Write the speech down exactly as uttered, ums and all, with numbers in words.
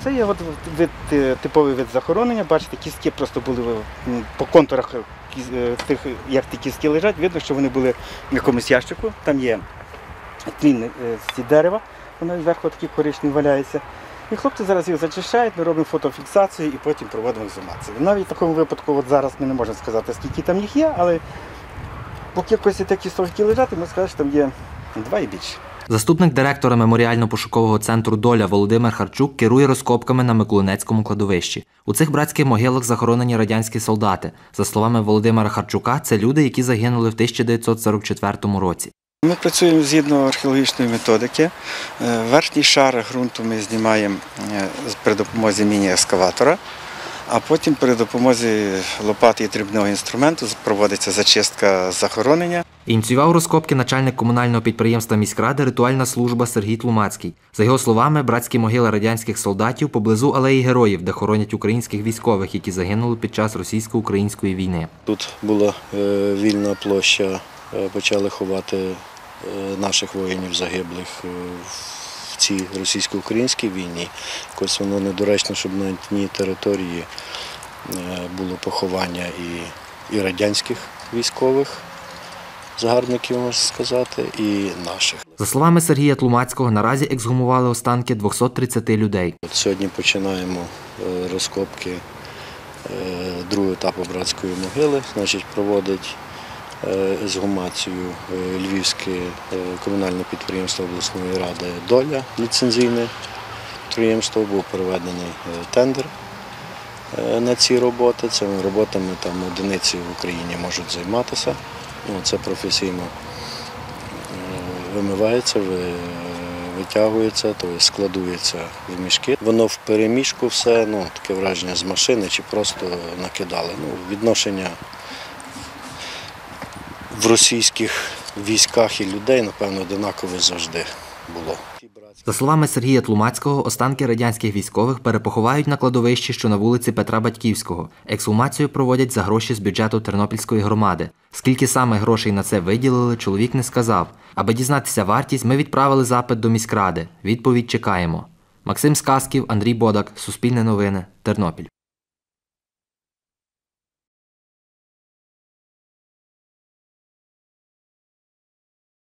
Це є от вид, типовий вид захоронення. Бачите, кістки просто були по контурах тих, як ті кістки лежать, видно, що вони були в якомусь ящику. Там є тлін з дерева, воно зверху такий коричневий валяється. І хлопці зараз їх зачищають, ми робимо фотофіксацію і потім проводимо ексгумацію. Навіть в такому випадку от зараз ми не можемо сказати, скільки там їх є, але поки якось такі совки лежать, ми скажемо, що там є два і більше. Заступник директора меморіально-пошукового центру «Доля» Володимир Харчук керує розкопками на Миколинецькому кладовищі. У цих братських могилах захоронені радянські солдати. За словами Володимира Харчука, це люди, які загинули в тисяча дев'ятсот сорок четвертому році. Ми працюємо згідно археологічної методики. Верхній шар ґрунту ми знімаємо при допомозі міні-ескаватора, а потім при допомозі лопати і дрібного інструменту проводиться зачистка захоронення. Ініціював розкопки начальник комунального підприємства міськради «Ритуальна служба» Сергій Тлумацький. За його словами, братські могили радянських солдатів поблизу Алеї Героїв, де хоронять українських військових, які загинули під час російсько-української війни. Тут була вільна площа, почали ховати наших воїнів загиблих в цій російсько-українській війні. Якось воно недоречно, щоб на тій території було поховання і, і радянських військових загарбників, можна сказати, і наших. За словами Сергія Тлумацького, наразі ексгумували останки двохсот тридцяти людей. От сьогодні починаємо розкопки другого етапу братської могили, значить проводить ексгумацію Львівське комунальне підприємство обласної ради «Доля», ліцензійне підприємство, був проведений тендер на ці роботи. Цими роботами там одиниці в Україні можуть займатися. Це професійно вимивається, витягується, тобто складується в мішки. Воно в перемішку все, ну, таке враження з машини чи просто накидали. Ну, відношення в російських військах і людей, напевно, однакове завжди було. За словами Сергія Тлумацького, останки радянських військових перепоховають на кладовищі, що на вулиці Петра Батьківського. Ексгумацію проводять за гроші з бюджету Тернопільської громади. Скільки саме грошей на це виділили, чоловік не сказав. Аби дізнатися вартість, ми відправили запит до міськради. Відповідь чекаємо. Максим Сказків, Андрій Бодак, Суспільне новини, Тернопіль.